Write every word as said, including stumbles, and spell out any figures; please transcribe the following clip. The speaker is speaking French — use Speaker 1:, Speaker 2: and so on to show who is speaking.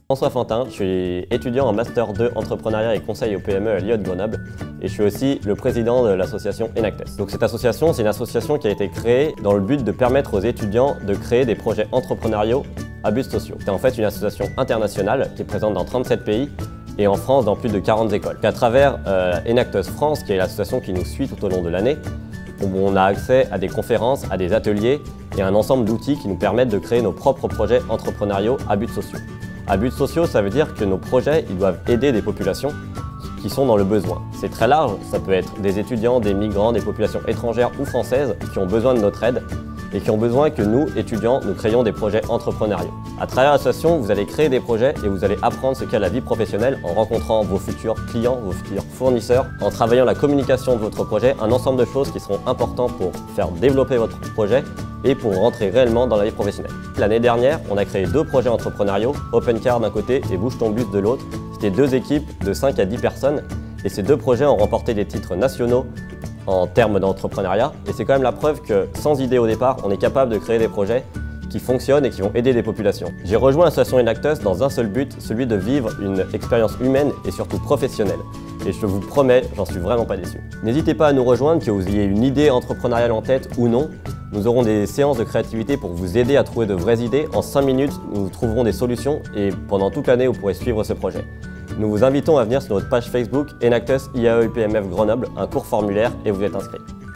Speaker 1: François Fantin, je suis étudiant en Master deux Entrepreneuriat et Conseil aux P M E à l'I E de Grenoble et je suis aussi le président de l'association Enactus. Donc cette association, c'est une association qui a été créée dans le but de permettre aux étudiants de créer des projets entrepreneuriaux à but sociaux. C'est en fait une association internationale qui est présente dans trente-sept pays et en France dans plus de quarante écoles. À travers euh, Enactus France, qui est l'association qui nous suit tout au long de l'année, on a accès à des conférences, à des ateliers et à un ensemble d'outils qui nous permettent de créer nos propres projets entrepreneuriaux à but sociaux. À but sociaux, ça veut dire que nos projets ils doivent aider des populations qui sont dans le besoin. C'est très large, ça peut être des étudiants, des migrants, des populations étrangères ou françaises qui ont besoin de notre aide et qui ont besoin que nous, étudiants, nous créions des projets entrepreneuriaux. À travers l'association, vous allez créer des projets et vous allez apprendre ce qu'est la vie professionnelle en rencontrant vos futurs clients, vos futurs fournisseurs, en travaillant la communication de votre projet, un ensemble de choses qui seront importantes pour faire développer votre projet et pour rentrer réellement dans la vie professionnelle. L'année dernière, on a créé deux projets entrepreneuriaux, OpenCar d'un côté et Bouge ton bus de l'autre. C'était deux équipes de cinq à dix personnes et ces deux projets ont remporté des titres nationaux en termes d'entrepreneuriat. Et c'est quand même la preuve que sans idée au départ, on est capable de créer des projets qui fonctionnent et qui vont aider des populations. J'ai rejoint l'association Enactus dans un seul but, celui de vivre une expérience humaine et surtout professionnelle. Et je vous promets, j'en suis vraiment pas déçu. N'hésitez pas à nous rejoindre, que vous ayez une idée entrepreneuriale en tête ou non. Nous aurons des séances de créativité pour vous aider à trouver de vraies idées. En cinq minutes, nous trouverons des solutions et pendant toute l'année, vous pourrez suivre ce projet. Nous vous invitons à venir sur notre page Facebook Enactus I A E U P M F Grenoble, un court formulaire et vous êtes inscrits.